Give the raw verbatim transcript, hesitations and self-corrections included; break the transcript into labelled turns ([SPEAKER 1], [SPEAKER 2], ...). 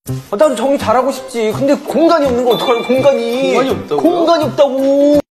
[SPEAKER 1] 아, 나도 정리 잘하고 싶지. 근데 공간이 없는 거 어떡하려고, 공간이.
[SPEAKER 2] 공간이 없다고요?
[SPEAKER 1] 공간이 없다고.